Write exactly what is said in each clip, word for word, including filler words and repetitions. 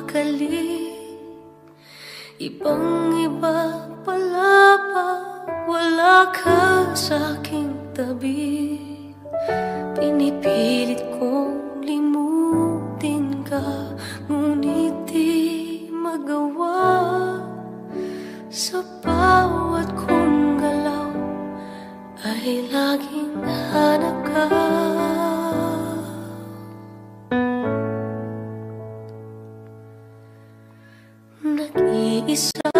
sakali. Ibang iba pala pa, wala ka sa aking tabi. Pinipilit kong limutin ka, ngunit di magawa. Sa bawat kong galaw ay laging hanap ka. Nag-iisa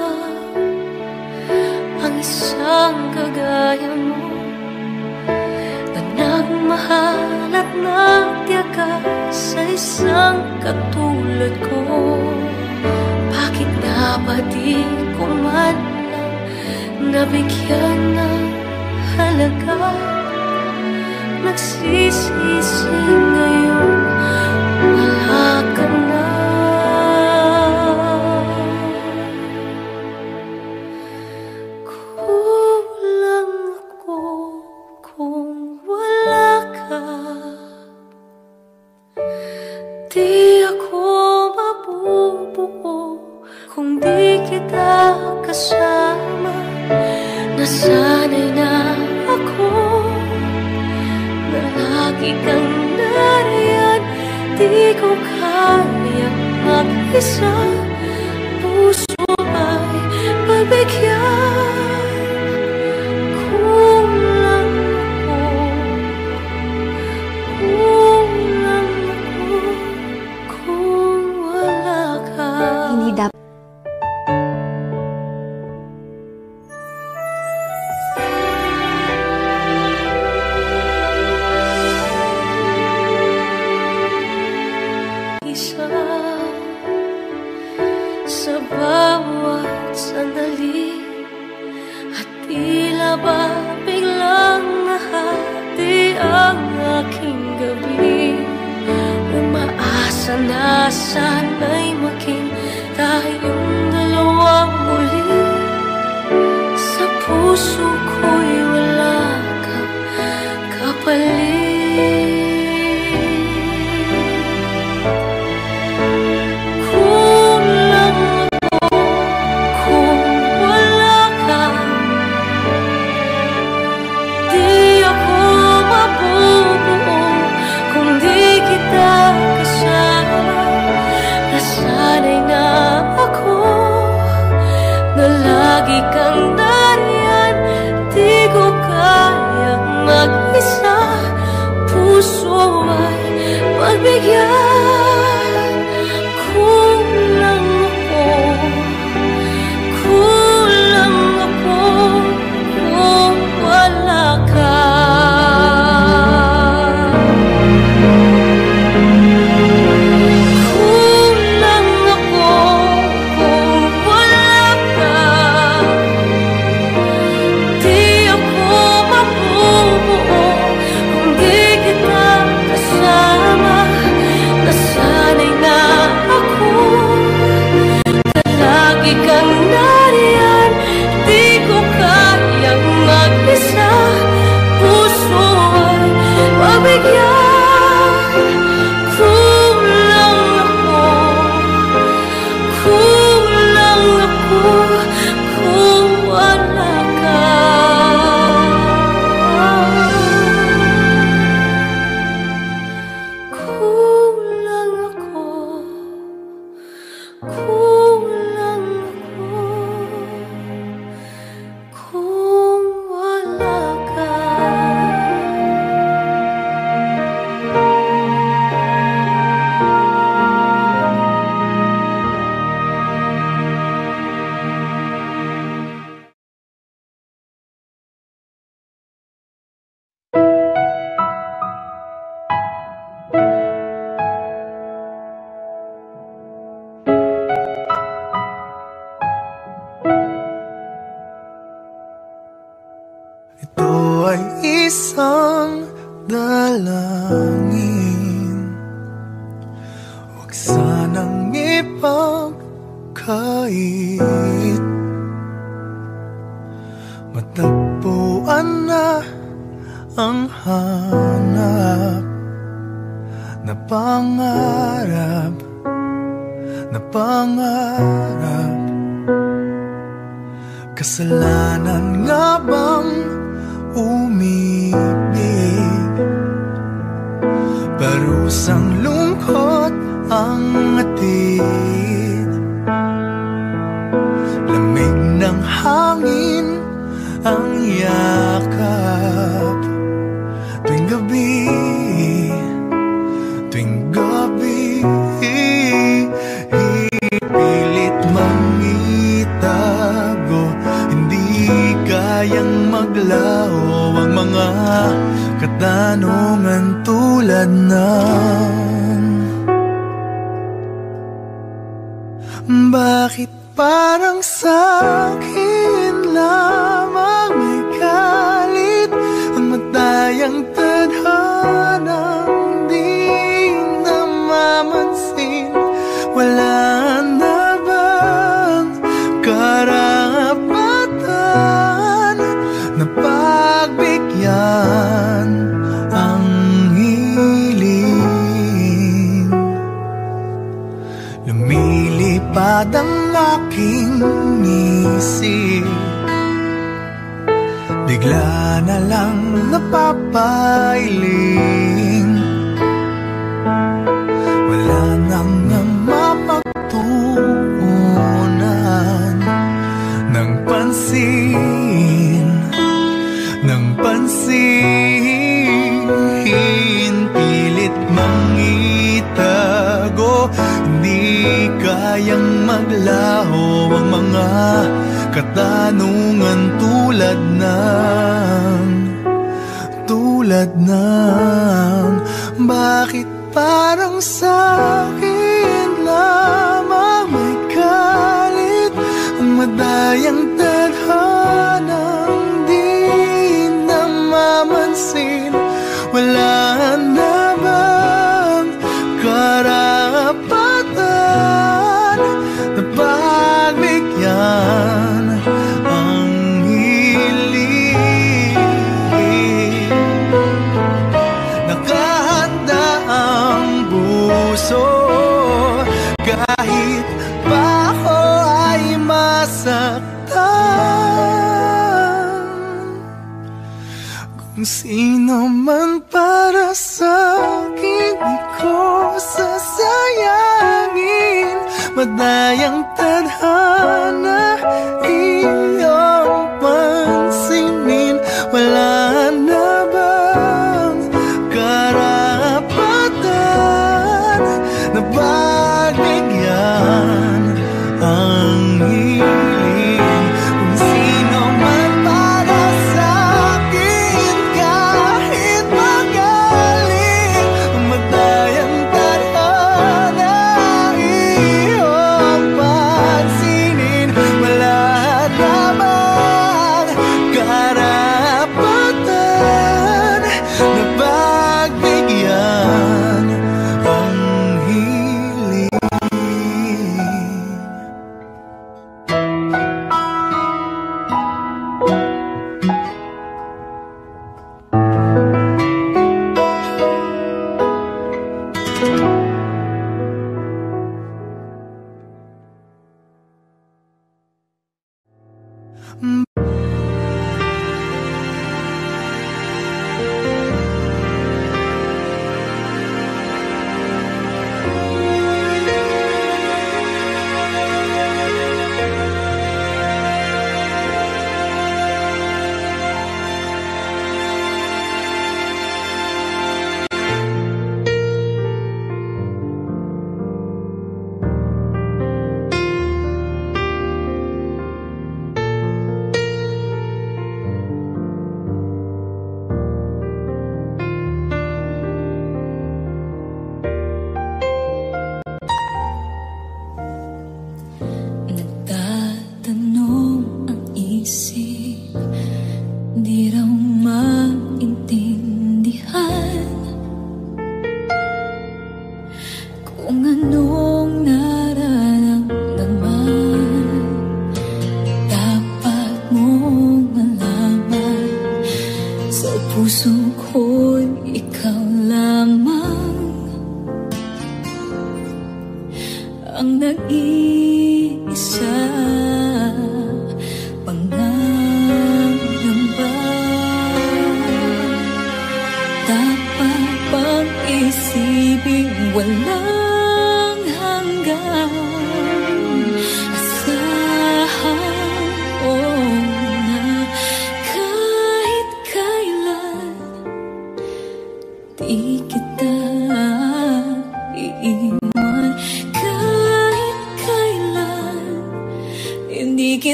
ang isang kagaya mo, na nagmahal at nagtiyaga sa isang katulad ko. Bakit nga ba di ko man lang nabigyan ng halaga? Nagsisisi ngayon, wala ka na. Kulang ako kung wala ka. Di ako mabubuo kung di kita kasama. Nasanay na ako na lagi kang nariyan. Di ko kaya mag-isa, puso ay pagbigyan. Kulang ako, kulang ako kung wala ka. Hindi dapat. Sa bawat sandali, at tila ba biglang nahati ang aking gabi. Umaasa na sana'y maging tayong dalawang muli. Sa puso ko'y wala kang kapalit. Nasanay na ako na lagi kang nariyan. Di ko kayang mag-isa, puso ay pagbigyan. Kulang ako, kulang ako kung wala ka. Isang dalangin, huwag sanang ipagkait. Matagpuan na ang hanap na pangarap na pangarap. Kasalanan nga bang umibig? Parusang lungkot ang atid, lamig ng hangin ang yakap. Tuwing gabi, tuwing gabi, pilit mangitago, hindi kayang maglaho ang mga katanungan tulad ng bakit parang sa'kin lamang may galit ang matayang tadhanang di namamansin? Wala na bang karapatan na pagbigyan ang hiling? Lumilipad ang aking isip, bigla na lang napapailing. Wala nang mapagtuunan ng pansin, ng pansin. Pilit mangitago, hindi kayang maglaho ang mga katanungan tulad ng tulad ng bakit parang sa'kin lamang may galit ang madayang tadhanang di namamansin? Wala na bang karapatan na pagbigyan ang hiling? Nakahanda ang puso kahit pa ako ay masaktan. Kung sino man para sa'kin, di ko sasayangin. Madayang tadhana iyong pansinin. Wala na bang karapatan na pagbigyan ang hiling? Kung sino man para sa'kin, kahit magaling, madayang tadhana iyong pansinin. Wala na bang karapatan na pagbigyan ang hiling?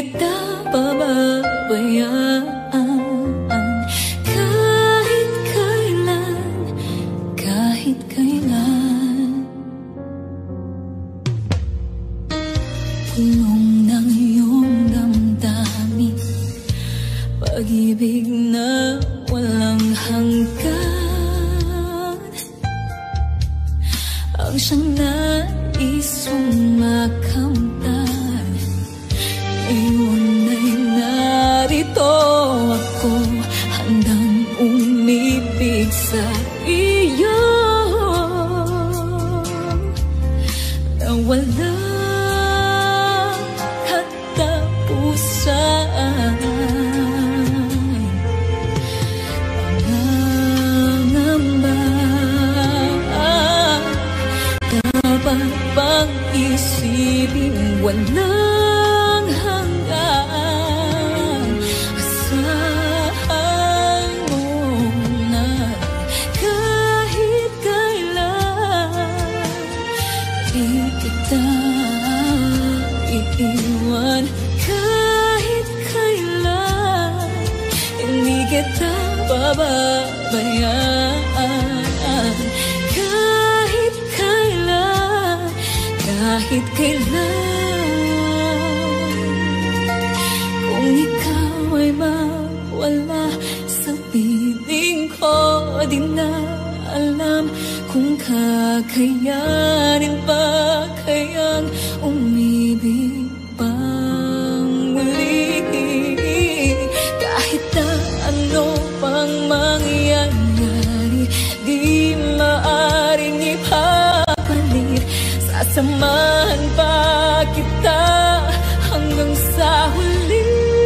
kita pababayaan kahit kailan, kahit kailan. Pulong ng iyong damdamin, pag-ibig na walang hanggan, ang siyang nais sumakamtan. Ngayon ay narito ako, handang umibig sa iyo na walang katapusan. Pangangamba, dapat bang isipin walang hanggan? Asahan mo na kahit kailan di kita iiwan, kahit kailan hindi kita bababayaan, kahit kailan, kahit kailan. Kung ikaw ay mawala sa piling ko, di na alam kung kakayanin pa kayang umibig pang muli. Kahit na ano pang mangyayari, di maaring ipapalit. Sasamahan pa kita hanggang sa huli.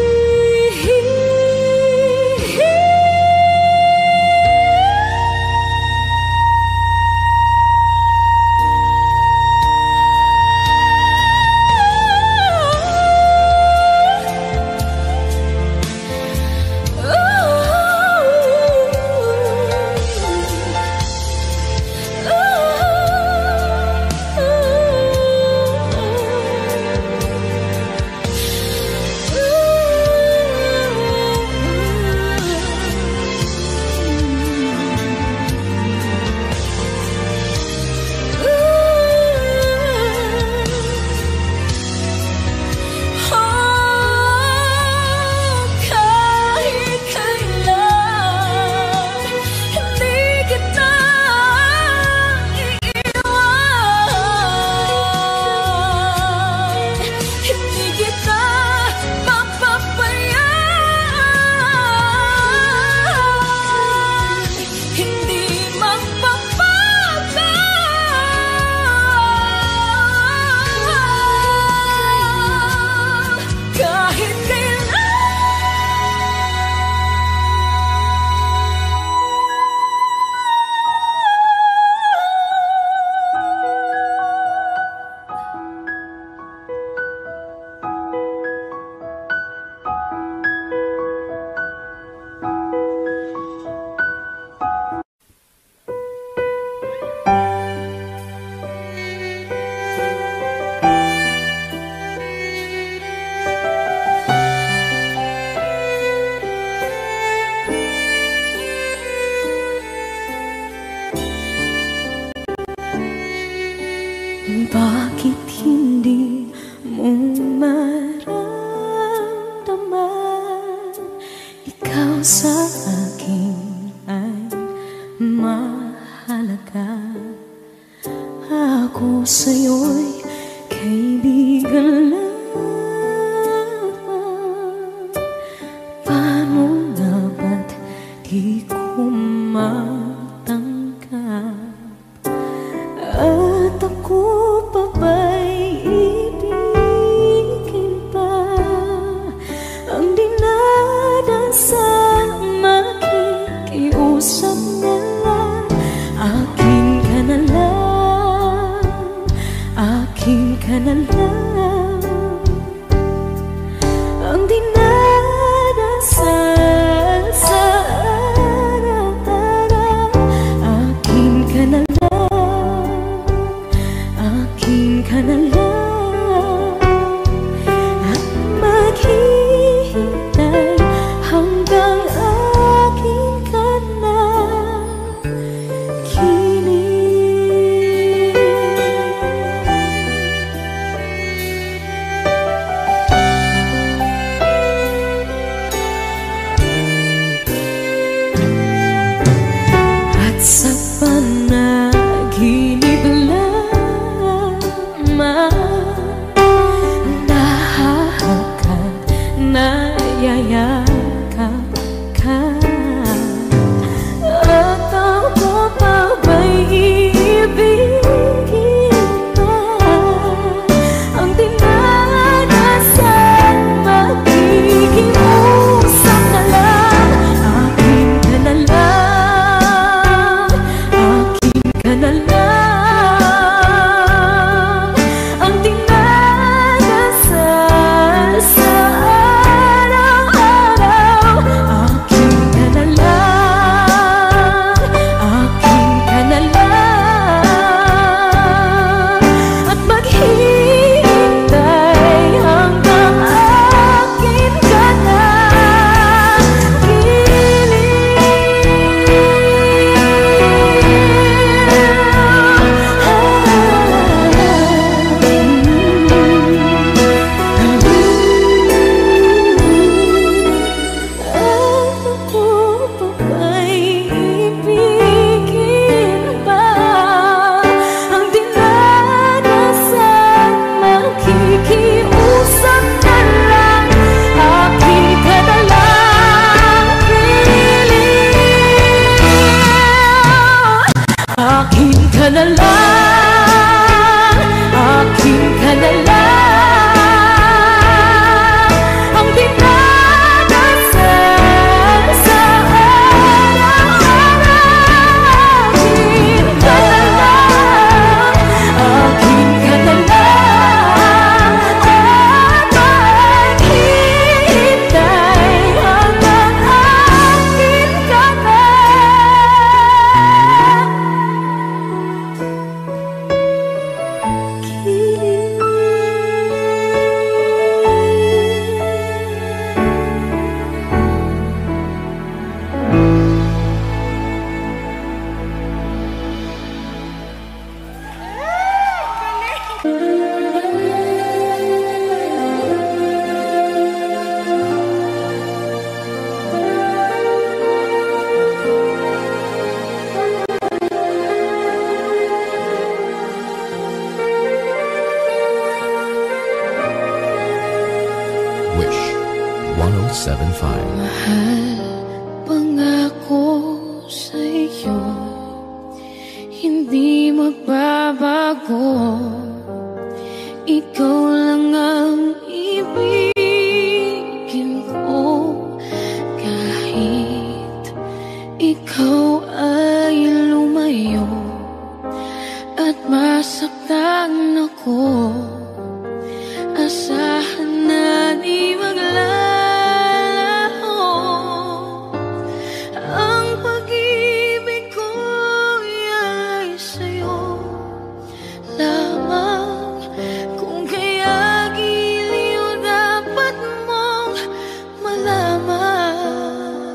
Bakit hindi mo maramdaman ikaw sa akin ay mahalaga? Ako sa'yo'y kaibigan lamang. Paano nga ba't di ko matanggap? At ako pa ba'y ibigin pa? Ang dinadasang makikiusap na lang. Akin ka na lang, akin ka na lang. Ang dinadasal sa ka na lang, akin ka na lang, ang dinadasal sa araw-araw. Akin ka na lang, akin ka na lang, at maghihintay hanggang akin ka na. Wish one oh seven point five. Mahal, pangako sa'yo, hindi magbabago. Ikaw lang ang ibigin ko, kahit ikaw ay lumayo at masaktan ako. Asahan na di maglalaho ang pag-ibig ko ay sa'yo lamang. Kung kaya giliw dapat mong malaman,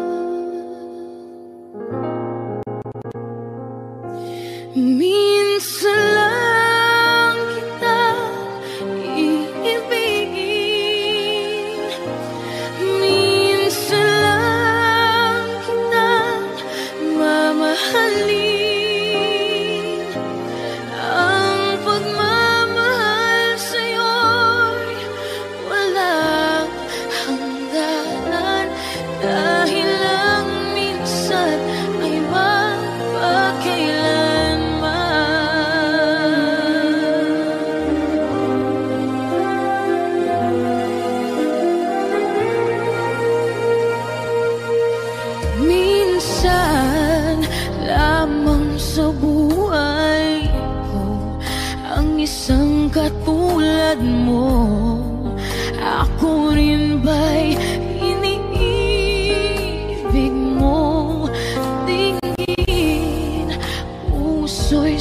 minsan lang kita iibigin, minsan lang kitang mamahalin. Ang pagmamahal sa'yo'y walang hangganan, dahil lang minsan ay magpakailanman. Minsan lamang sa buhay ko ang isang katulad mo. Ako rin ba'y iniibig mo? Tingin, puso'y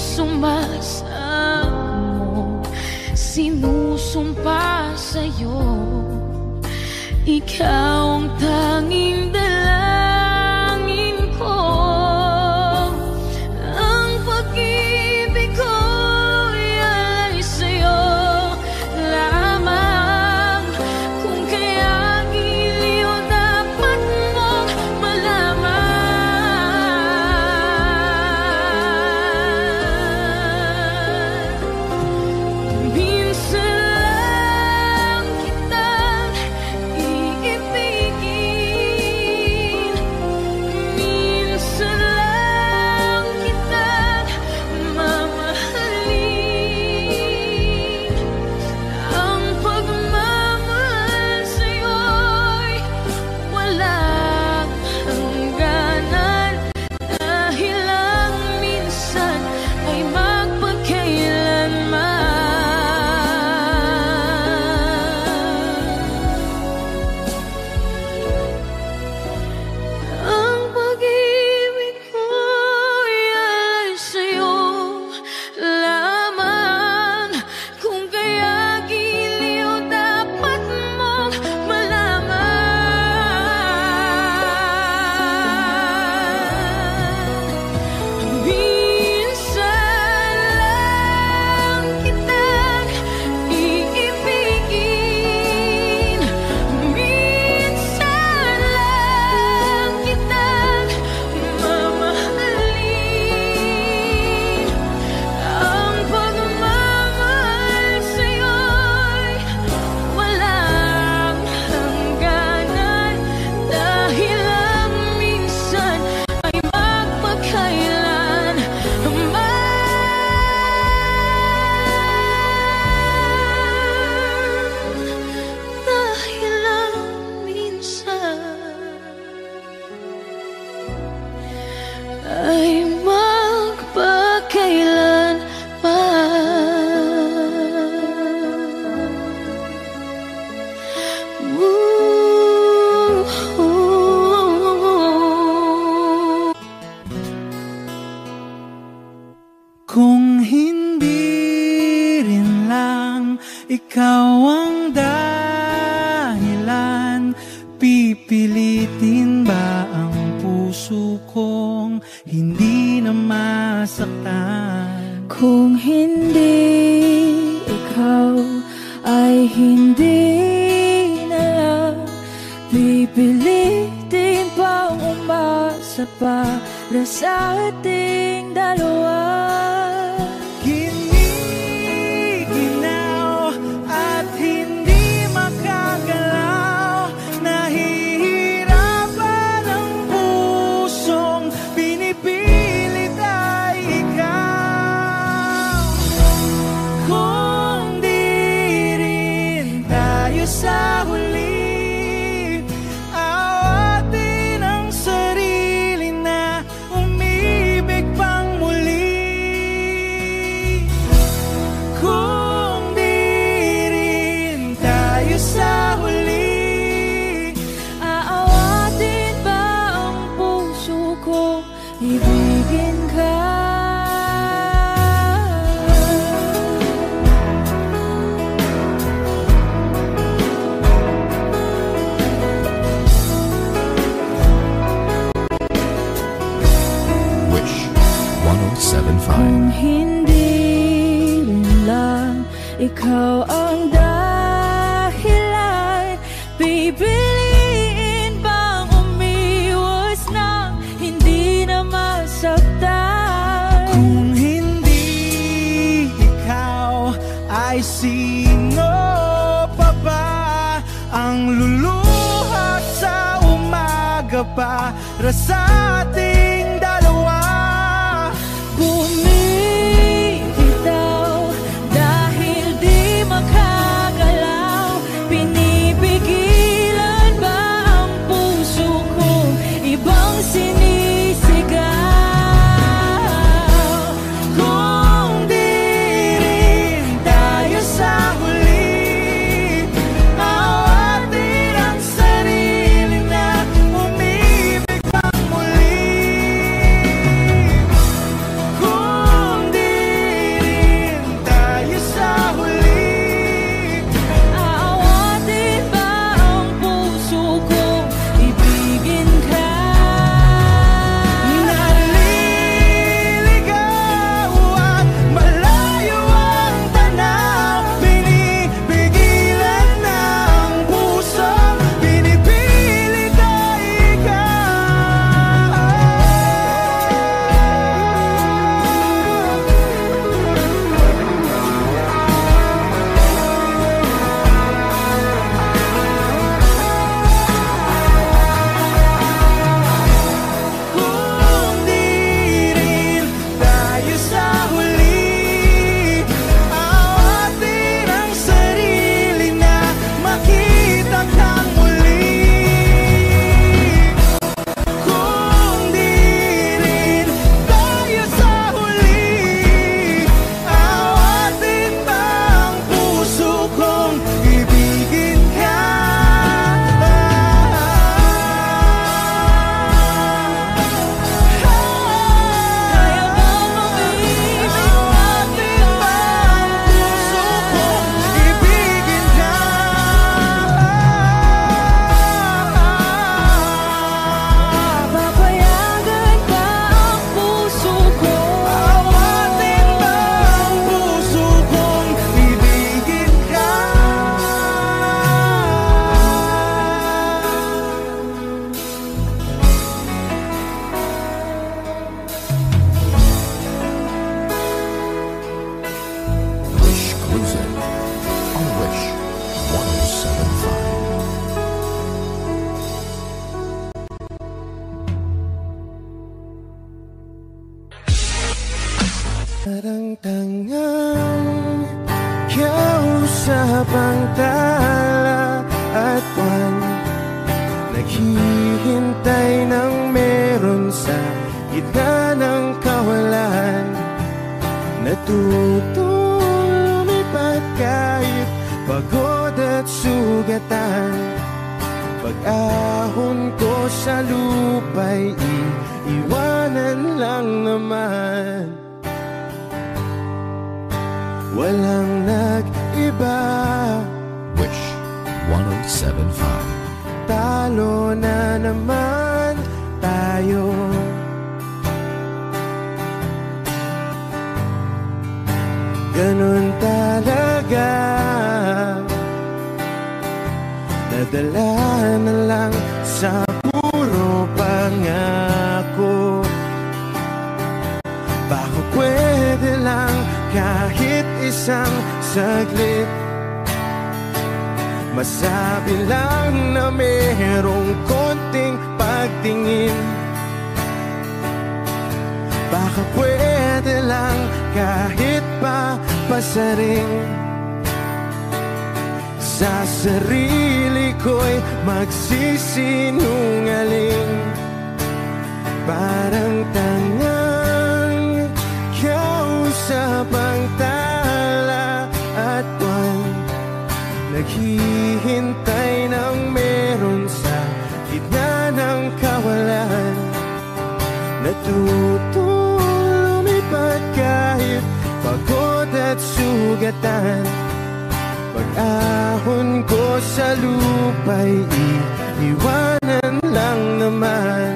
sumasamo, sinusumpa sa'yo, ikaw ang tanging dalangin ko. Ang pag-ibig ko ay sa'yo lamang. Kung kaya giliw dapat mong malaman, minsan lang kitang iibigin, na masaktan. Kung hindi ikaw ay hindi na lang, pipilitin pang umasa para sa ating dalawa. Giniginaw at hindi makagalaw, nahihirapan ang pusong pinipilit ay ikaw. Kung di rin tayo sa huli, awatin ang sarili na umibig pang muli. Kung di rin tayo sa huli, Aawatin ba ang puso ko, ibigin ka? Wish one oh seven point five. Kung hindi rin lang ikaw ang dahilan, pipiliin bang umiwas na hindi na masaktan? kung hindi ikaw, ay sino pa ba ang luluhat sa umaga para sa ating dalawa? Bumibitaw dahil di makagalaw, pinipigilan ba ang puso kong ibang sinisigaw? Kung di rin tayo sa huli, awatin ang sarili na umibig pang muli. Kung di rin tayo sa huli, Aawatin ba ang puso kong ibigin ka? naliligaw at malayo ang tanaw, pinipigilan ng puso, pinipilit ay ikaw. Kung di rin tayo sa huli, awatin ang sarili na makita kang muli. Kung di rin tayo sa huli, awatin ba ang puso kong ibigin ka? Kaya bang umibig Awatin ba ang puso kong ibigin ka? Papayagan ba ang puso ko? Awatin ba ang puso kong ibigin ka? Wish Cruising on Wish one oh seven point five. Parang tangang kausap ang tala at buwan, naghihintay ng meron sa gitna ng kawalan. Natuto lumipat kahit pagod at sugatan. Pag-ahon ko sa lupa'y iiwanan lang naman. Walang nag-iba, Wish one oh seven point five. talo na naman tayo. ganun talaga. Nadala na lang sa puro pangako. Baka pwede lang kahit isang saglit, masabi lang na merong konting pagtingin. Baka pwede lang kahit pa pasaring, sa sarili ko'y magsisinungaling. Parang tangang kausap ang tala at buwan, naghihintay ng meron sa gitna ng kawalan. Natuto lumipad kahit pagod at sugatan. Pag-ahon ko sa lupa'y iiwanan lang naman.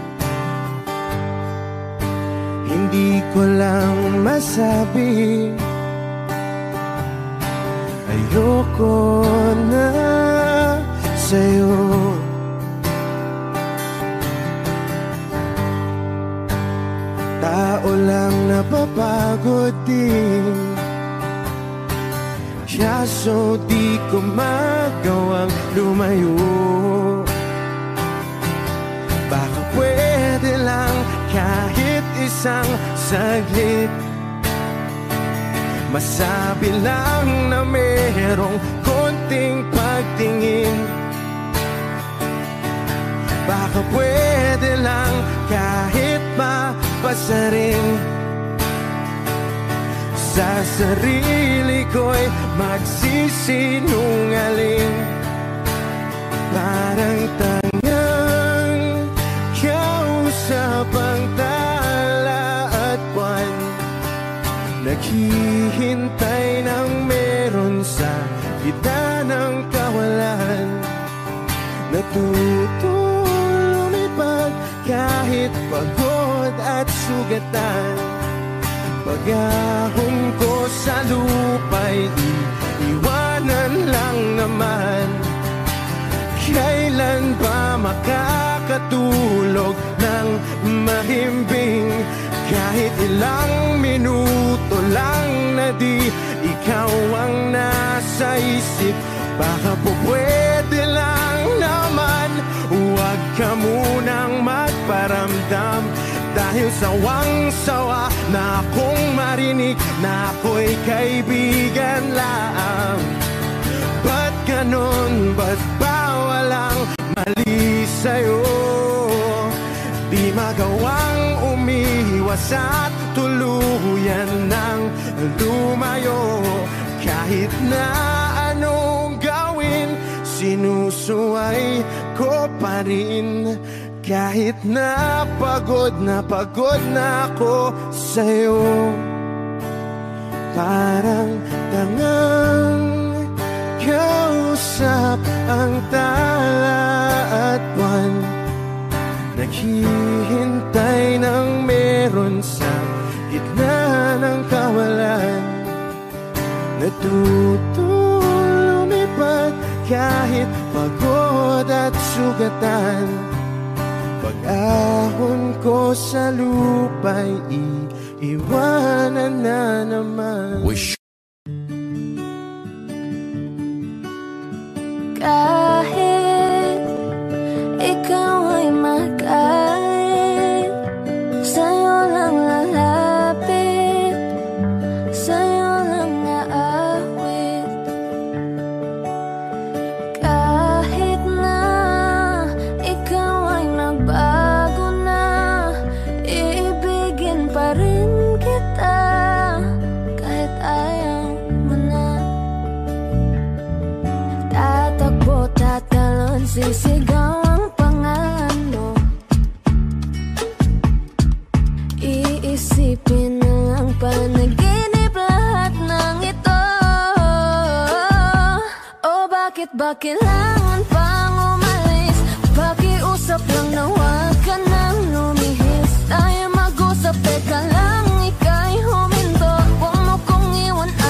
Hindi ko lang masabi, ayoko na sa'yo. Tao lang napapagod din, kaso di ko magawang lumayo. Baka pwede lang kahit isang saglit, masabi lang na merong konting pagtingin. Baka pwede lang kahit mapasaring, sa sarili ko'y magsisinungaling. Parang tangang kausap ang tala at buwan, naghihintay ng meron sa gitna ng kawalan. Natuto lumipad kahit pagod at sugatan. Pag-ahon ko sa lupa'y iiwanan lang naman. Kailan ba makakatulog ng mahimbing? Kahit ilang minuto lang na di ikaw ang nasa isip. Baka po pwede lang naman, huwag ka munang magparamdam. Dahil sawang-sawa na akong marinig na ako'y kaibigan lang. Ba't ganon? Ba't ba walang mali sa'yo? Di magawang umiwas at tuluyan ng lumayo. Kahit na anong gawin, sinusuway ko pa rin. Kahit na pagod na pagod na ako sa'yo. Parang tangang kausap ang tala at buwan, naghihintay ng meron sa gitna ng kawalan. Natuto lumipad kahit pagod at sugatan. Pag-ahon ko sa lupa'y iiwanan na naman. Wish. Kahit ikaw ay magkait, sa'yo lang lalapit, sa'yo lang aawit. Kahit na ikaw ay nagbago na, iibigin pa rin kita kahit ayaw mo na. Tatakbo, tatalon, sisigaw ang pangalan mo. Iisipin na lang panaginip lahat ng ito. Oh, bakit ba kailangan pang umalis? Pakiusap lang na huwag ka nang lumihis. Tayo mag-usap, teka lang, ika'y huminto. Huwag mo kong iwan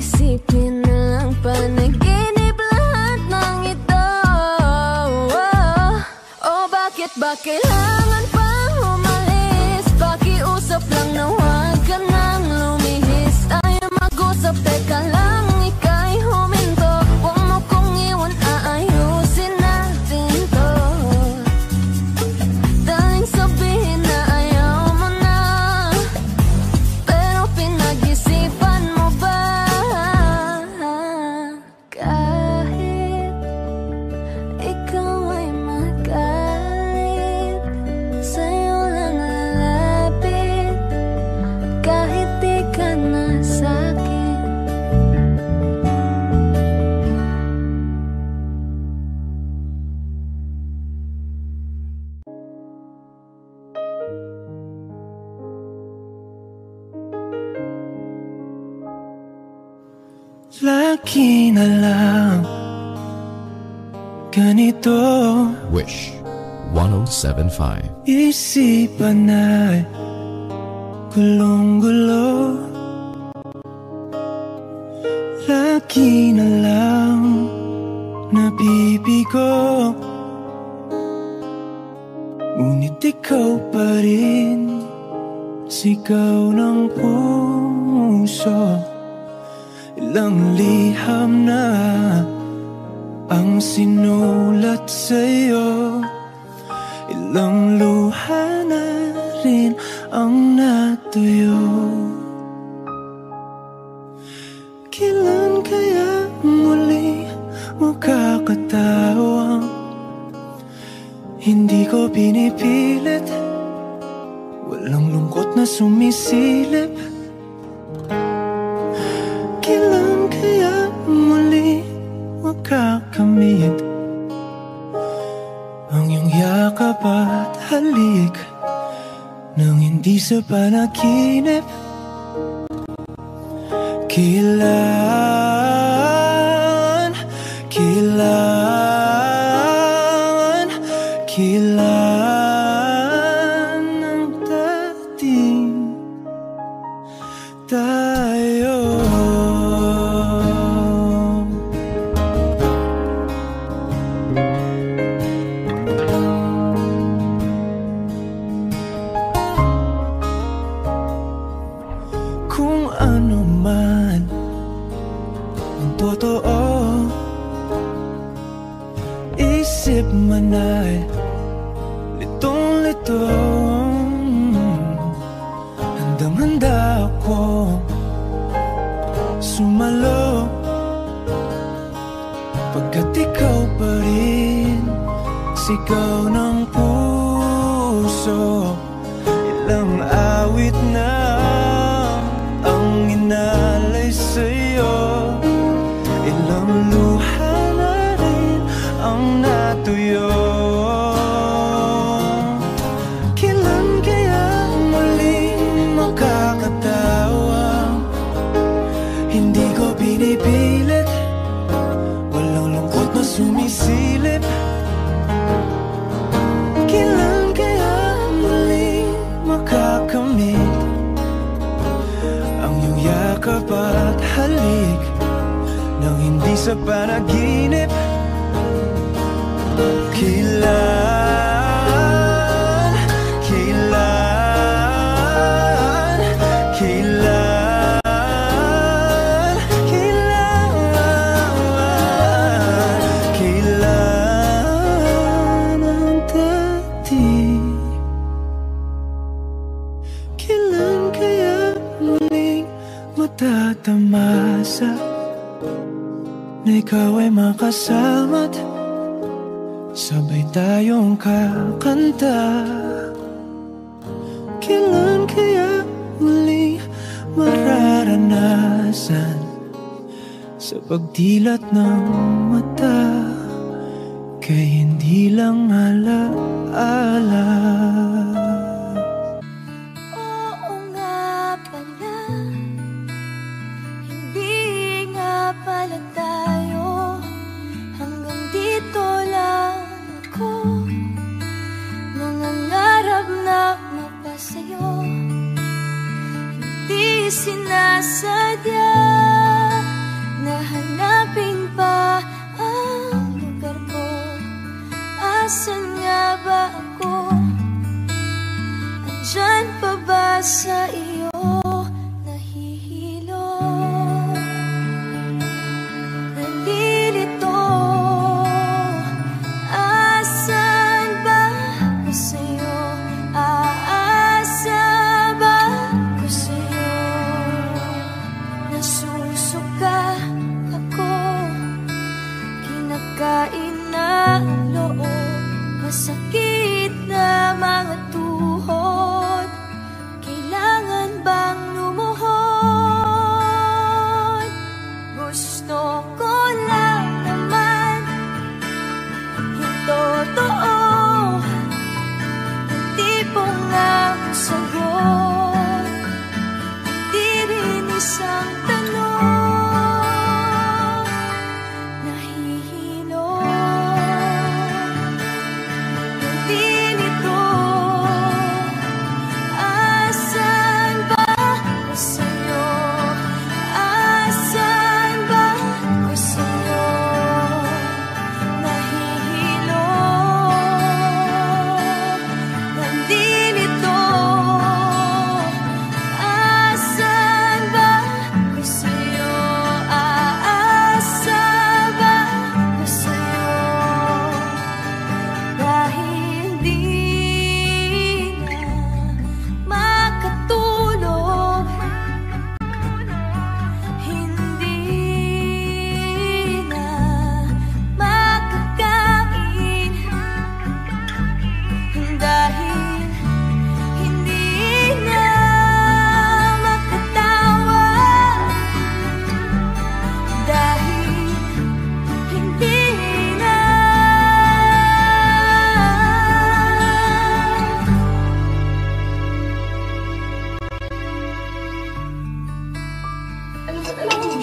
Isipin na lang panaginip lahat ng ito. Oh, bakit ba kailangan pang umalis? Pakiusap lang na huwag ka nang lumihis. Tayo mag-usap, teka lang, ika'y huminto. Huwag mo kong iwan, aayusin natin to. Daling sabihin na ayaw mo na, pero pinag-isipan mo ba? Kahit ikaw ay magalit, sa'yo lang lalapit. Kahit di ka na sa'kin. Lagi na lang ganito, Wish one oh seven point five. isipan ay gulong-gulo. Lagi na lang nabibigo, ngunit ikaw pa rin sigaw ng puso. Ilang liham na ang sinulat sa'yo, ilang luha na rin ang natuyo. Kailan kaya muli makakatawang hindi ko pinipilit, walang lungkot na sumisilip. Kailan kaya muli makakamit ang iyong yakap at halik nang hindi sa panaginip? Kailan, kailan, kailan ang dating tayo? Kung ano man ang totoo, isip man ay litong-lito. Handang-handa ako sumalo, pagkat ikaw pa rin sigaw ng puso. Ilang awit na ang inalay sa'yo, ilang luha na rin ang natuyo. Kailan kaya muling makakatawang hindi ko pinipilit, walang lungkot na sumisilip. Kailan kaya muling makakamit ang iyong yakap at halik nang hindi sa panaginip? Kailan, kailan, kailan, kailan, kailan ang dating? Kailan kaya muling matatamasa na ikaw ay makasama't sabay tayong kakanta? Kailan kaya muli mararanasan sa pagdilat ng mata kay hindi lang alaala? Oo nga pala, hindi nga pala tayo, hanggang dito lang ako. Nangangarap na mapasa'yo, hindi sinasadya.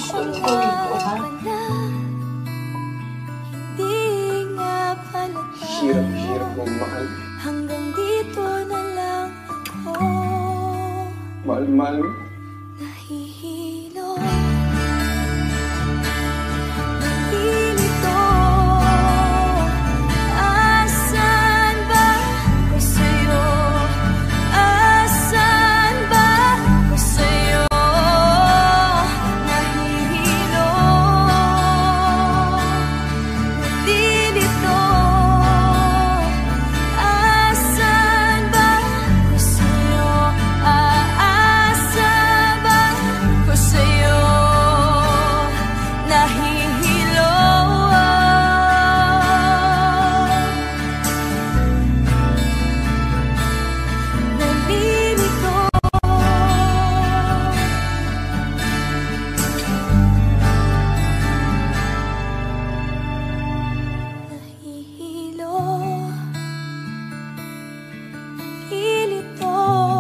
Siya nga pala, hindi nga pala tayo. Hirap mong mahal. Hanggang dito na lang ako. Mahal-mahal. Nahihilo, nalilito. Asan ba ko sa'yo? Asan ba ko sa'yo? Nahihilo, nalilito. Asan ba ko sa'yo? Aasa ba ko sa'yo? Nahihilo, nalilito. Nahihilo, nalilito.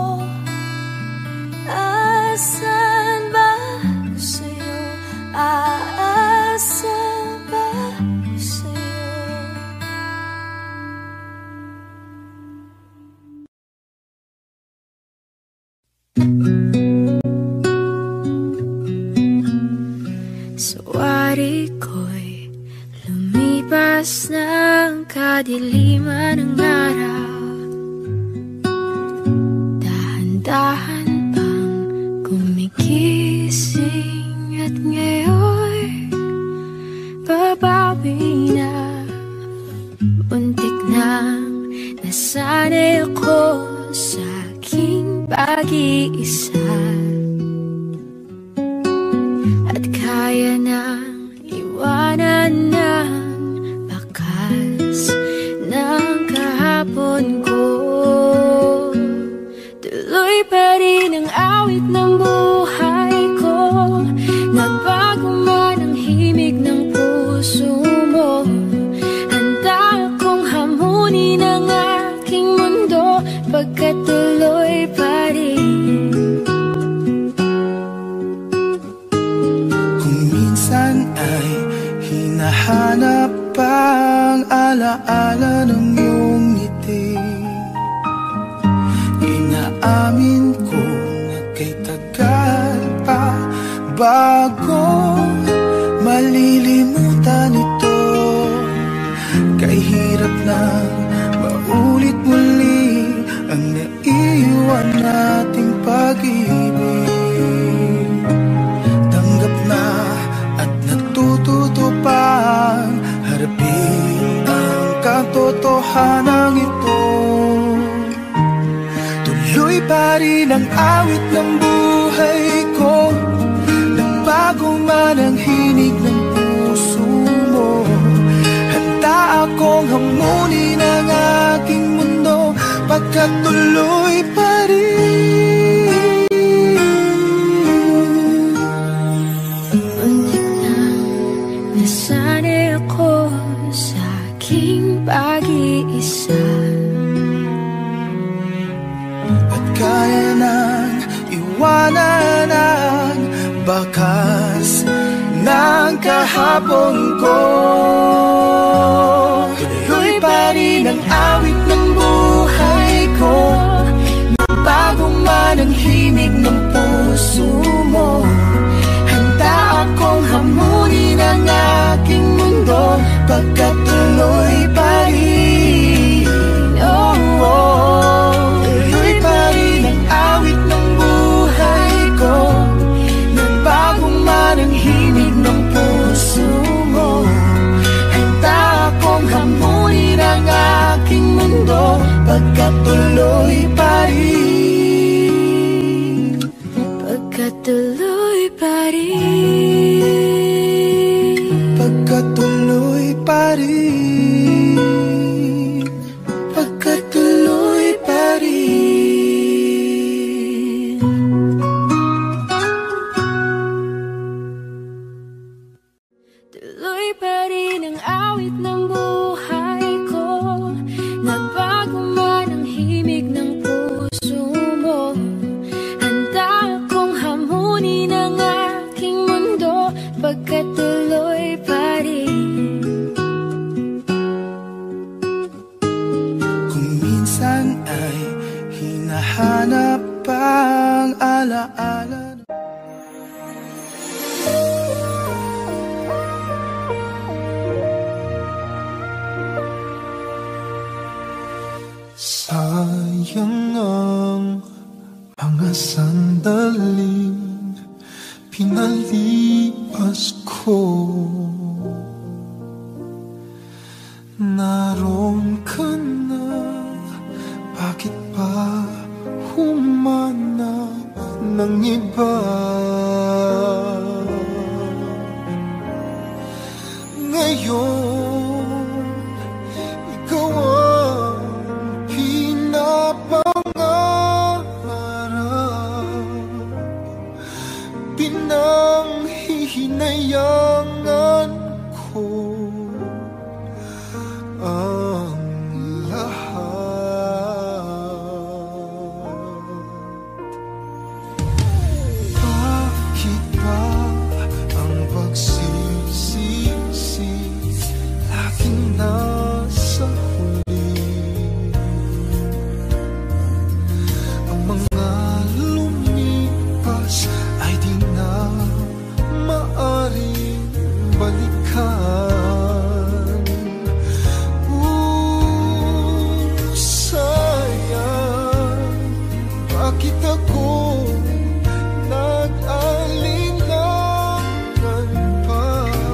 Asan ba ko sa'yo? Aasa ba ko sa'yo? Sa wari ko'y lumipas ng kadiliman ng araw. Dahan-dahan pang gumigising at ngayon babawi na. Muntik nang nasanay ako sa aking pag-iisa at kaya nang iwanan ng bakas ng kahapon ko. Tuloy pa rin ang awit ng buhay ko. Nagbago man ang himig ng puso mo. Handa akong hamunin ang aking mundo pagkat tuloy pa rin. Kung minsan ay hinahanap ang alaala ng iyong ngiti, inaamin ko na kay tagal pa bago malilimutan ito. Kay hirap lang maulit muli ang naiwan nating pag-ibig. Tanggap na at natututo pang harapin ang katotohanan ito. Tuloy pa rin ang awit ng buhay ko. Nagbago man ang hinig ng puso mo. Handa akong hamunin ang aking mundo pagkat tuloy pa rin. Muntik nang nasanay ako sa aking pag-iisa At kaya nang iwanan ang bakas ng kahapon ko. Tuloy pa rin ang awit ng buhay ko. Bago man ang himig ng puso mo. Handa akong hamunin ang aking mundo pagkat tuloy pa rin. Oh, oh. Tuloy pa rin ang awit ng buhay ko. Nagbago man ang himig ng puso mo. Handa akong hamunin ang aking mundo pagkat tuloy pa rin. pagkat tuloy pa rin. Pagkat tuloy pa rin. Pagkat tuloy pa rin. Tuloy pa rin ang awit ng buhay ko. Nagbago man ang himig ng puso mo. Handa akong hamunin ang aking mundo pagkatuloy pa rin. Kung minsan ay hinahanap ang alaala, sayang ang mga sandaling pinalipas ko. Naroon ka na, bakit pa humanap ng iba? Ngayon, ikaw ang pinapangarap, pinanghihinayangan ko ang lahat. Bakit ba ang pagsisisi laging nasa huli? Ang mga lumipas ay di na maaring balikan. Bakit ako nag-alinlangan pa?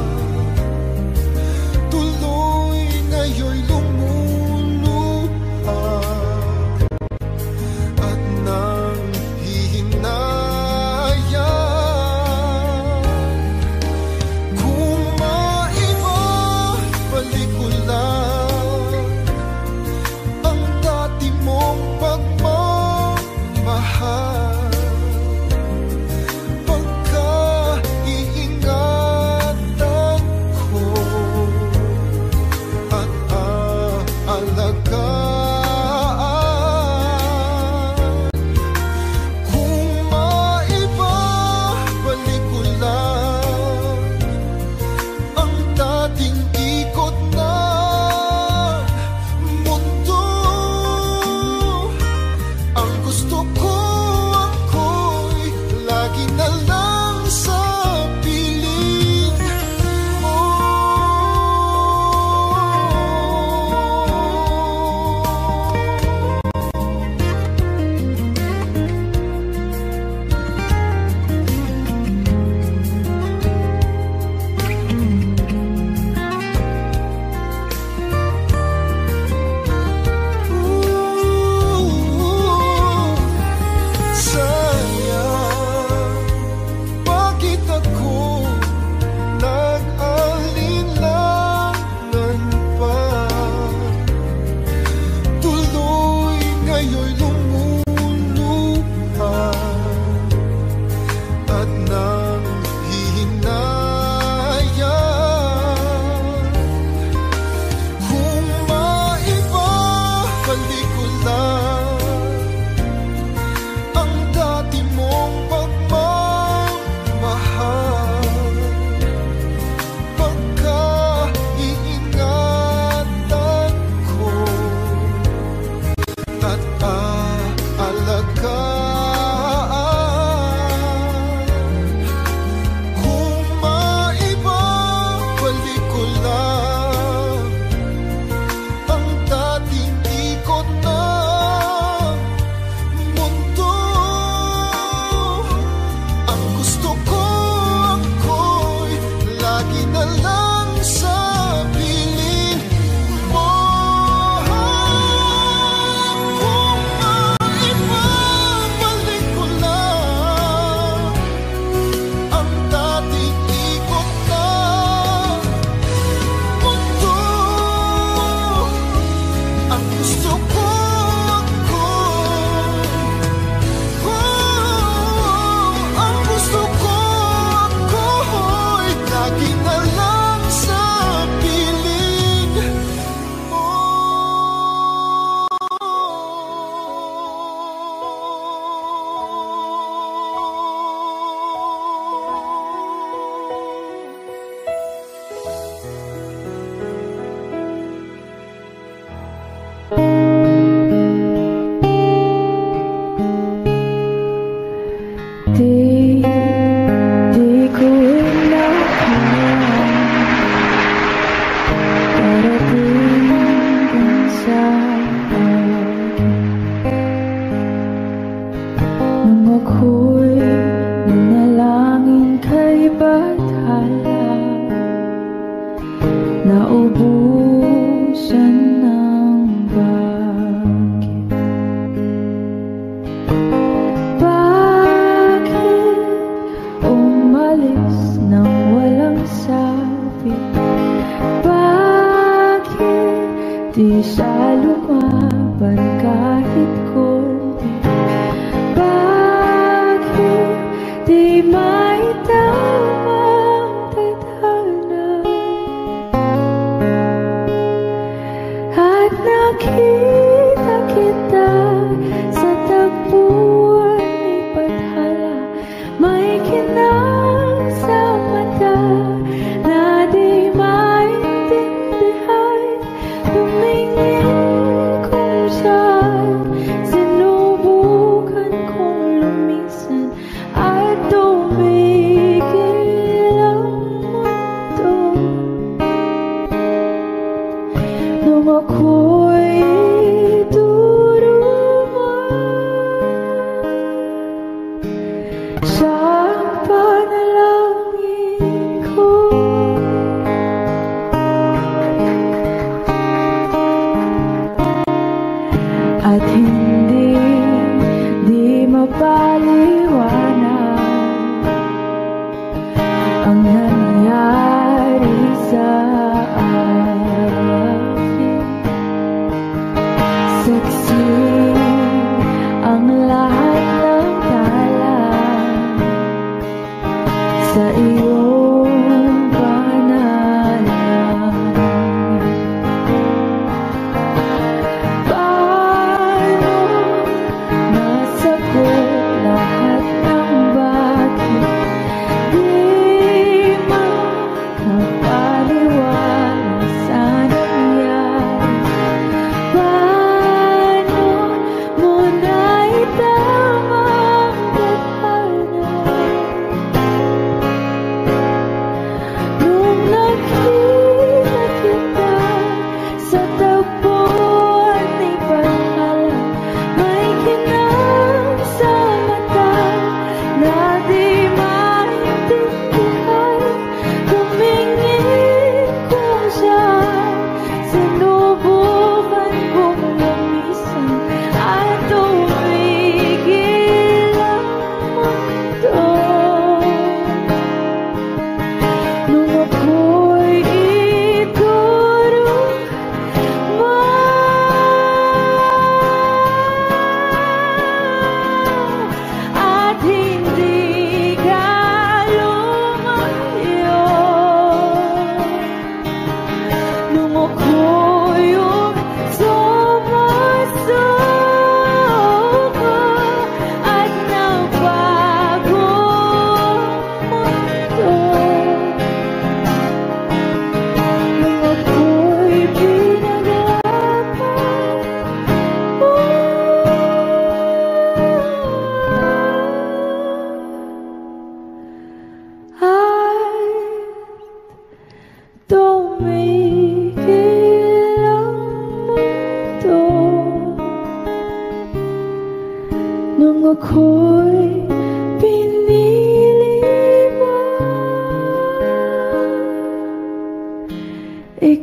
Tuloy ngayon'y lumuluha at nang hihinayang. Kung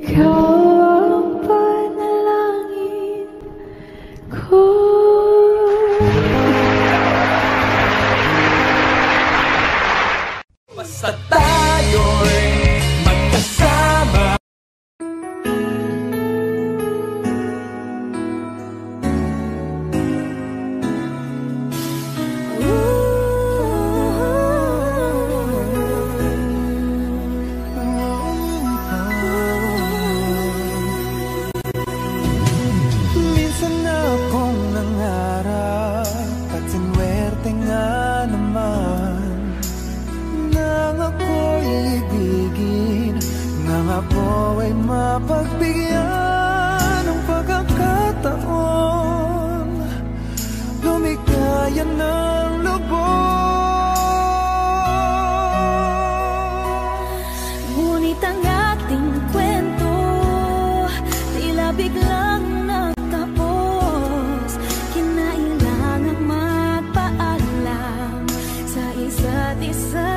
ikaw ang panalangin ko. Basta tayo'y magkasama. Minsan akong nangarap at sinwerte nga naman nang ako'y ibigin, nang ako ay mapagbigyan ng pagkakataon, lumikaya ng lubos. Ngunit ang ating kwento tila biglang nagtapos. Kinailangang magpaalam sa isa't isa.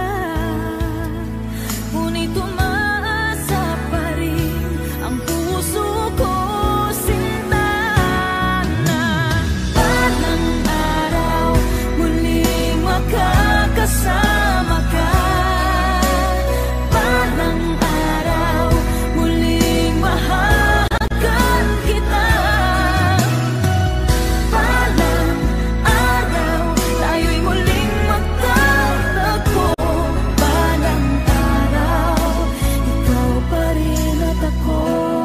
Ngunit umaasa pa rin ang puso ko, sinta na balang araw muling makakasama ka. Balang araw muling mahahagan kita. Balang araw tayo'y muling magtatagpo. Balang araw ikaw pa rin at ako.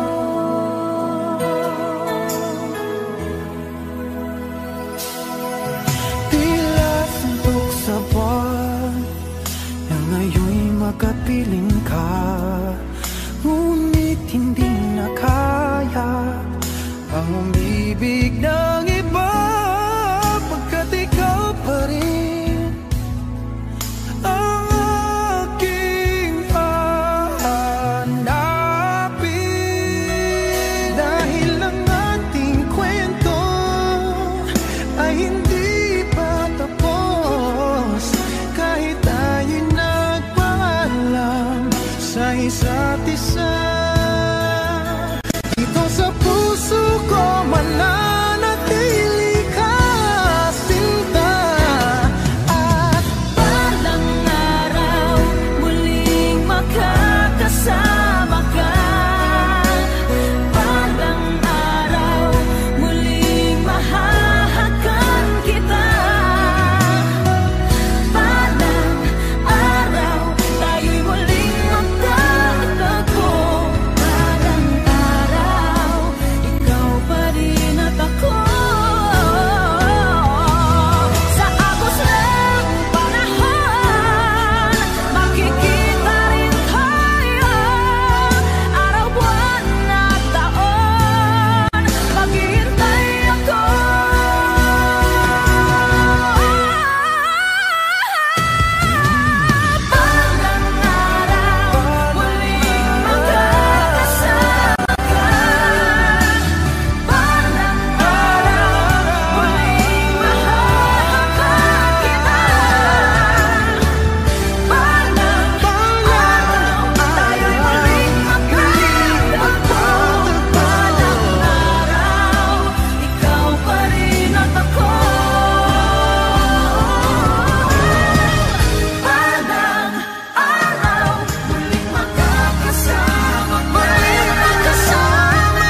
Tila suntok sa buwan na ngayon'y makapiling ka, ngunit hindi na kaya ang umibig ng iba, pagkat ikaw pa rin ang aking hahanapin. Dahil ang ating kwento ay hindi pa tapos, kahit tayo'y nagpaalam sa isa't isa. Dito sa puso ko mananatili ka, sinta. At Balang araw muling makakasama ka. Balang araw muling mahahagan kita. Balang araw tayo'y muling magtatagpo. Balang araw ikaw pa rin at ako. Sa agos ng panahon makikita rin tayo. Araw, buwan at taon maghihintay ako. Balang araw muling magkakasama ka. Balang araw muling mahahagan kita. Balang araw tayo'y muling magkatagpo. Balang araw ikaw pa rin at ako. Balang araw muling magkakasama, muling magkasama.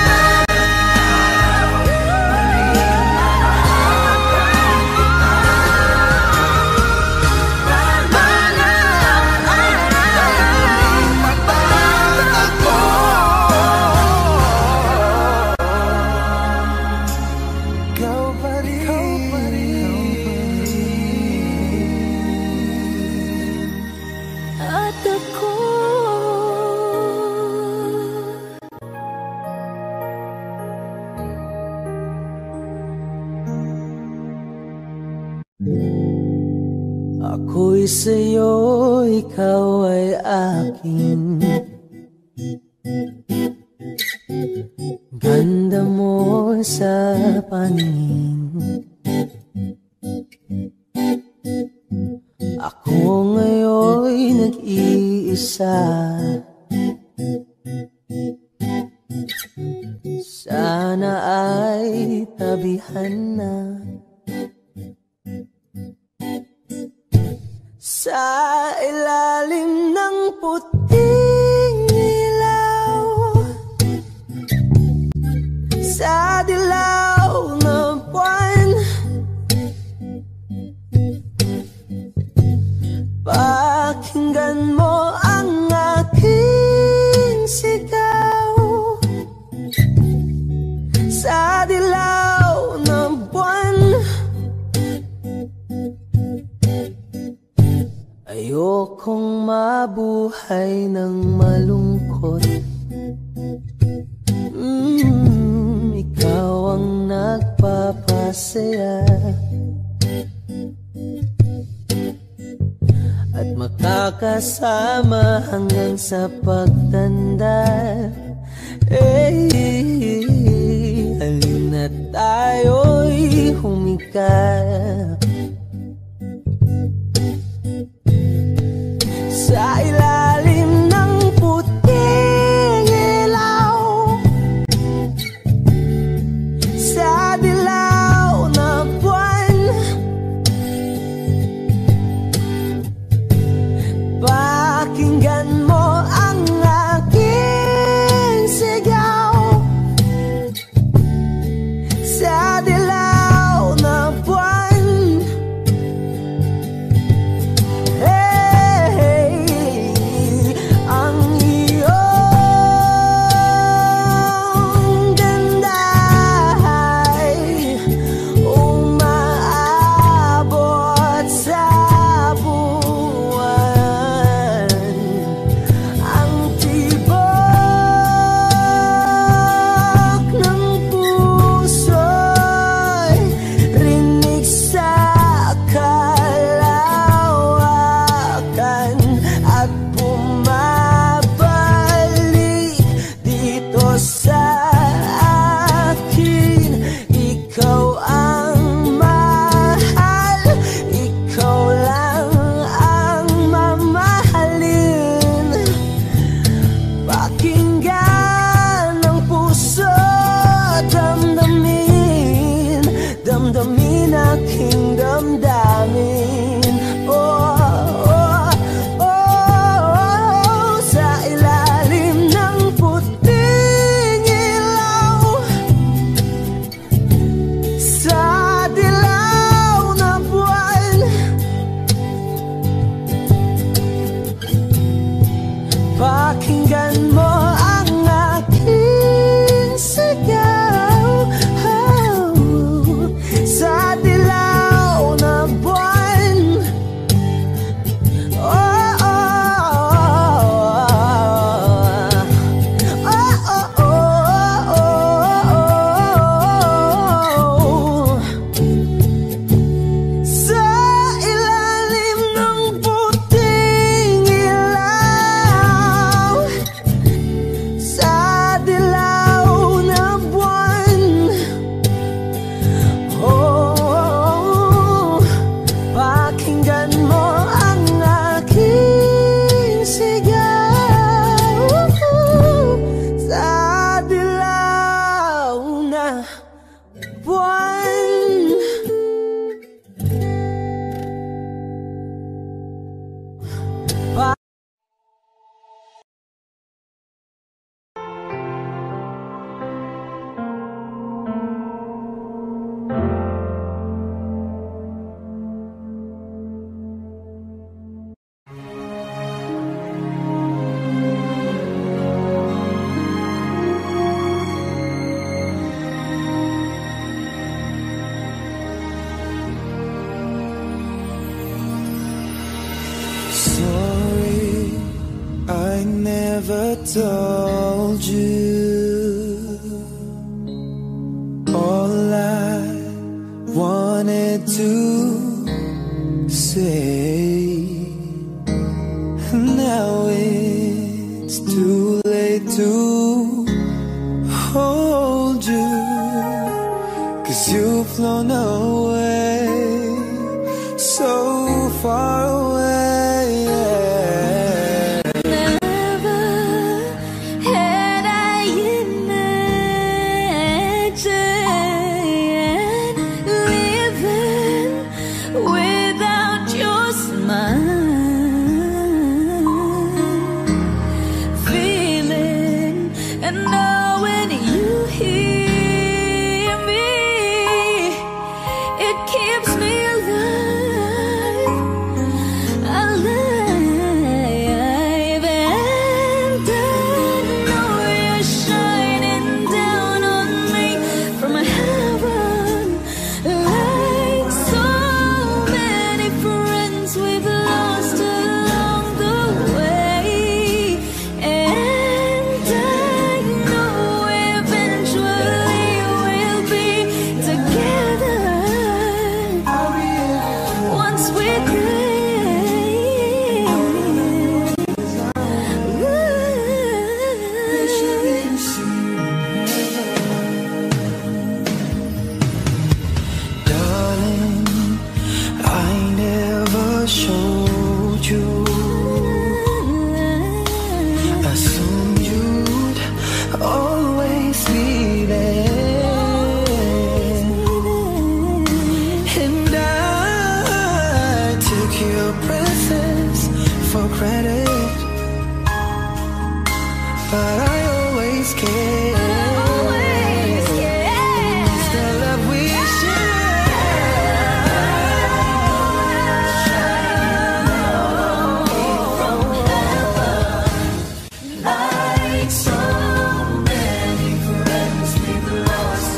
ikaw pa rin At ako. Ako'y sa'yo, ikaw ay akin. Ganda mo sa paningin. Ako ngayon'y nag-iisa. gabihan na. Sa ilalim ng puting ilaw, sa dilaw na buwan, pakinggan mo ang aking sigaw. Sa dilaw na buwan, ayokong mabuhay ng malungkot. mm, Ikaw ang nagpapasaya at makakasama hanggang sa pagtanda. Eh, halina tayo'y humikap sa ilalim ng puting ilaw, sa dilaw na buwan, pakinggan mo ang aking sigaw. Sa dilaw na buwan, hey, ang iyong ganda ay umaabot sa buwan. Ang tibok ng puso'y rinig sa kalawakan at bumabalik dito sa akin. Ikaw ang mahal, ikaw lang ang mamahalin. Pakinggan ang puso, damdamin, damdamin aking damdamin. Oh, oh, oh, sa ilalim ng puting ilaw, sa dilaw na buwan, pakinggan mo ang aking sigaw. Oh, sa dilaw na buwan, oh, oh, oh, oh, oh, sa ilalim ng puting ilaw, sa dilaw na buwan, oh, pakinggan mo ang aking sigaw. Sa dilaw na buwan, Sorry, I never told you all I wanted to say. Now it's too late to hold you, 'cause you've flown away so far away. Never had I imagined but I always care. It's the love we Like so many friends we've lost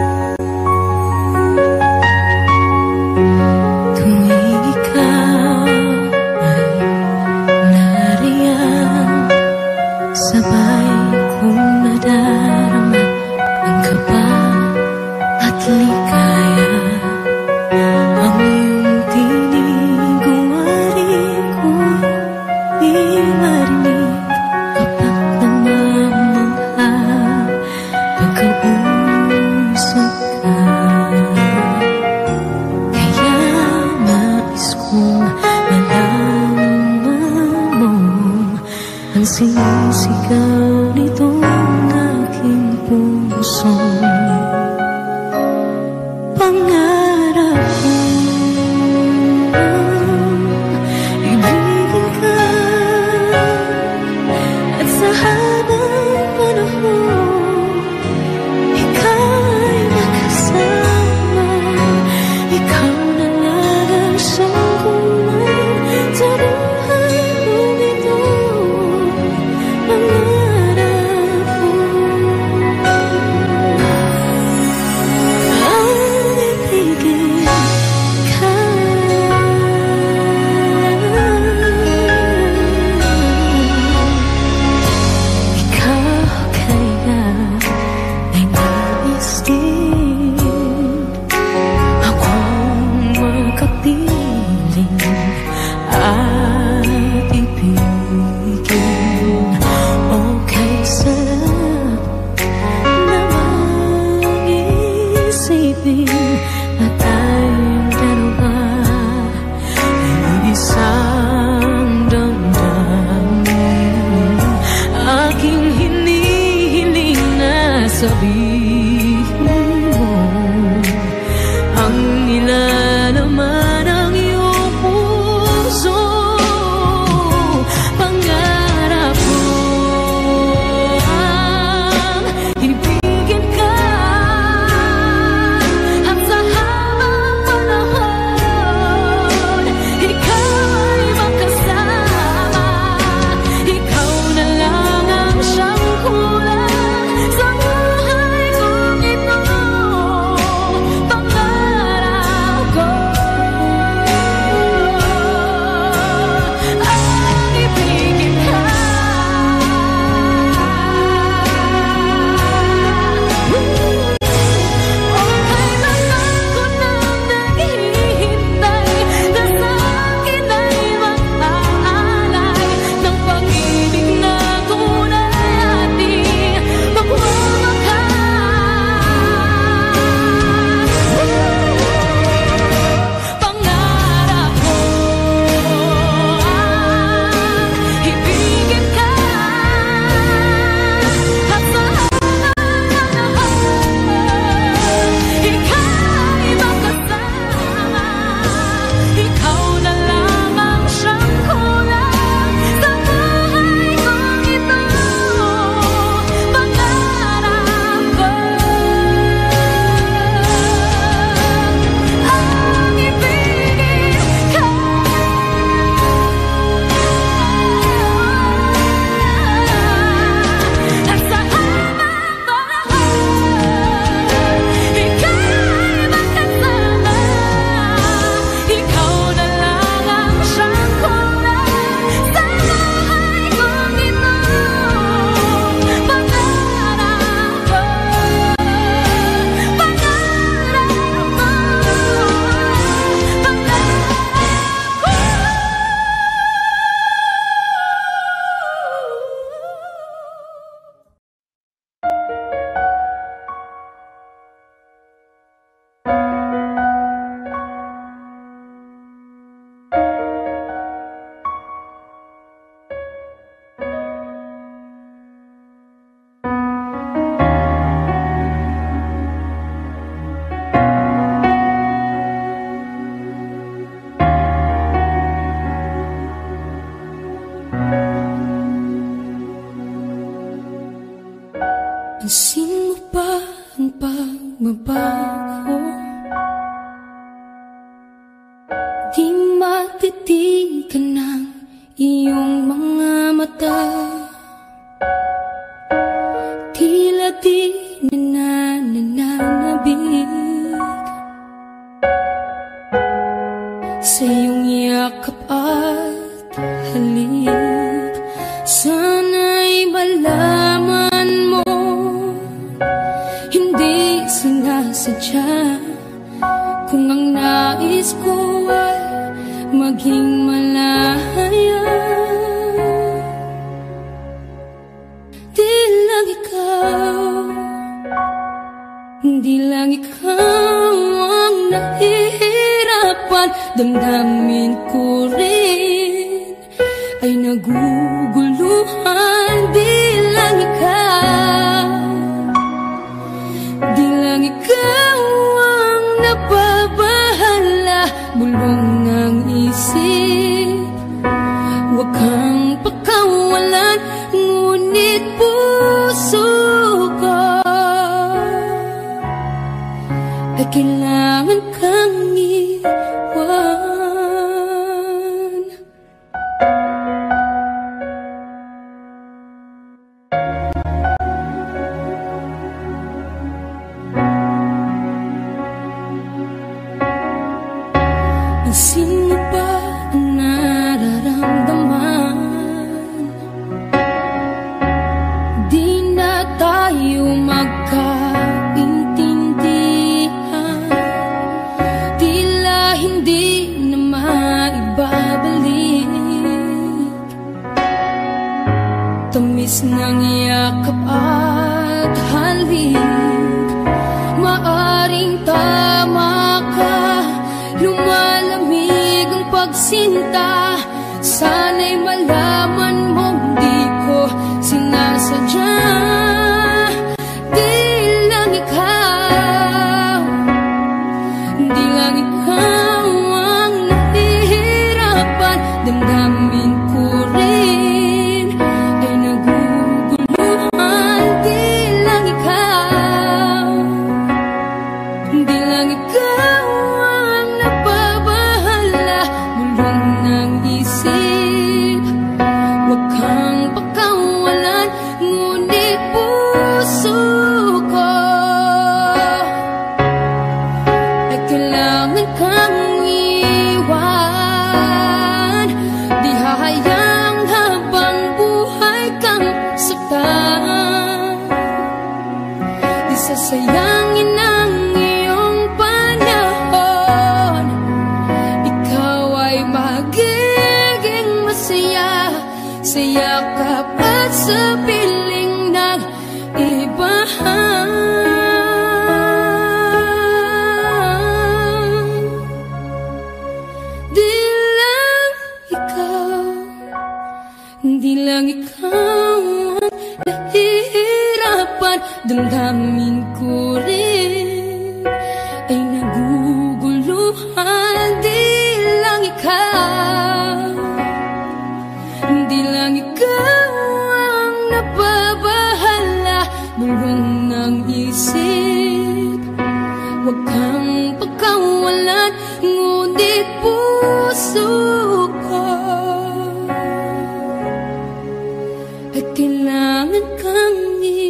Tuwing ikaw Nang nilalaman ang iyong puso, pangarap ko ang ibigin ka. At sa habang panahon, ikaw ay makasama. Ikaw na lang ang siyang kulang sa buhay kong ito. Pangarap ko ang ibigin ka. O kailanman ko nang naghihintay na sa akin ay mag-aalay ng pag-ibig na tunay ating magwawakas. Pangarap ko ang ibigin ka. At sa habang panahon, ikaw ay makasama. Ikaw na lang ang siyang kulang sa buhay kong ito. Pangarap ko ang ibigin ka. At sa habang panahon, ikaw ay makasama. Ikaw na lang ang siyang kulang sa buhay kong ito. Pangarap ko, pangarap ko, pansin mo ba ang pagbabago? Di matitigan ng iyong mga mata. Tila di na nananabig sa iyong yakap at halik. Sana'y malaman mo, hindi sinasadya. Kung ang nais ko ay maging malaya, di lang ikaw, di lang ikaw ang nahihirapan. Damdamin ko rin ay naguguluhan. Di lang ikaw, di lang ikaw ang nababahala. Bulong ng isip, huwag kang pakawalan. Ngunit puso ko ay kailangan kang iwan. Pansin mo ba ang nararamdaman? Di na tayo magkaintindihan. Tila hindi na maibabalik tamis ng yakap at halik. Maaring tama ka, lumalamig ang pagsinta. Sana'y malaman mong di ko sinasadya. Di lang ikaw, di lang ikaw ang nahihirapan, damdamin ko rin ay naguguluhan. Di lang ikaw, di lang ikaw ang nababahala, bulong ng isip. Huwag kang pakawalan, ngunit puso ko ay kailangan kang iwan. Di hahayang habang buhay kang saktan, di sasayangin ang iyong panahon. Ikaw ay magiging masaya sa yakap at sa piling ng iba. Di lang ikaw, di lang ikaw ang nahihirapan, damdamin ko rin ay naguguluhan. Di lang ikaw, di lang ikaw ang nababahala, bulong ng isip. Huwag kang pagkawalan, ngunit puso ko ay kailangan kang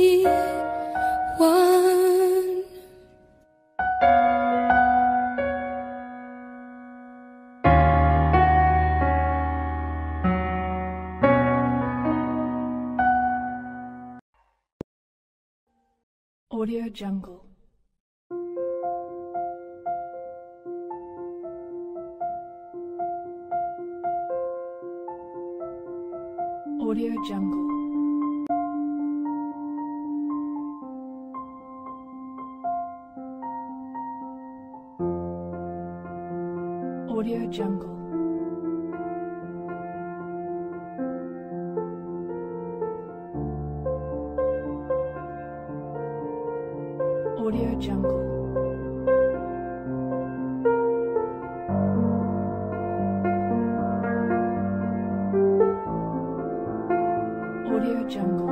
iwan. Audio Jungle. Audio Jungle. Audio Jungle. Audio Jungle. Audio Jungle.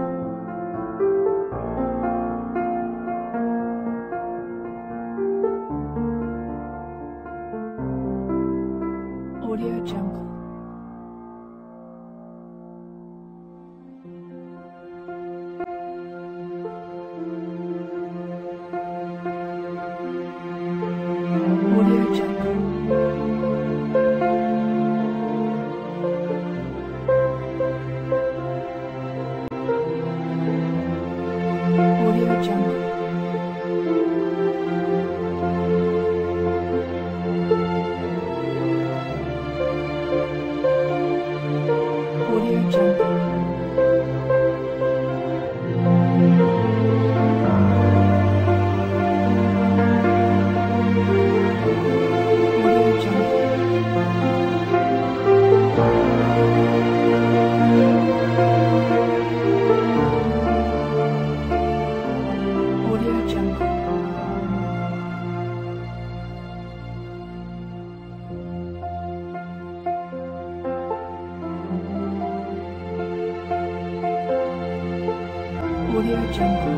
Audio Jungle. Audio Jungle. Audio Jungle. Audio Jungle. Audio Jungle. Audio Jungle.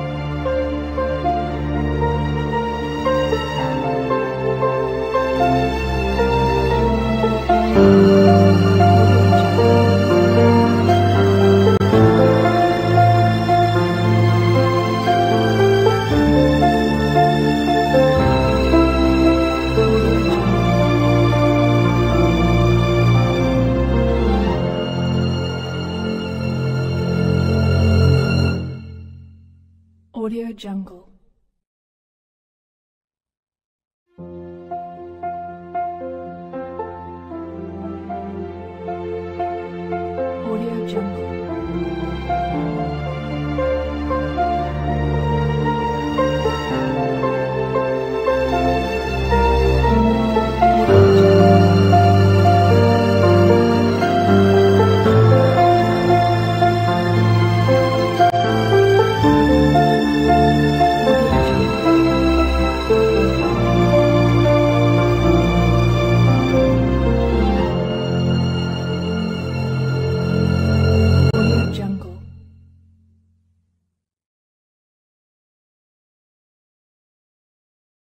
Audio Jungle. Audio Jungle.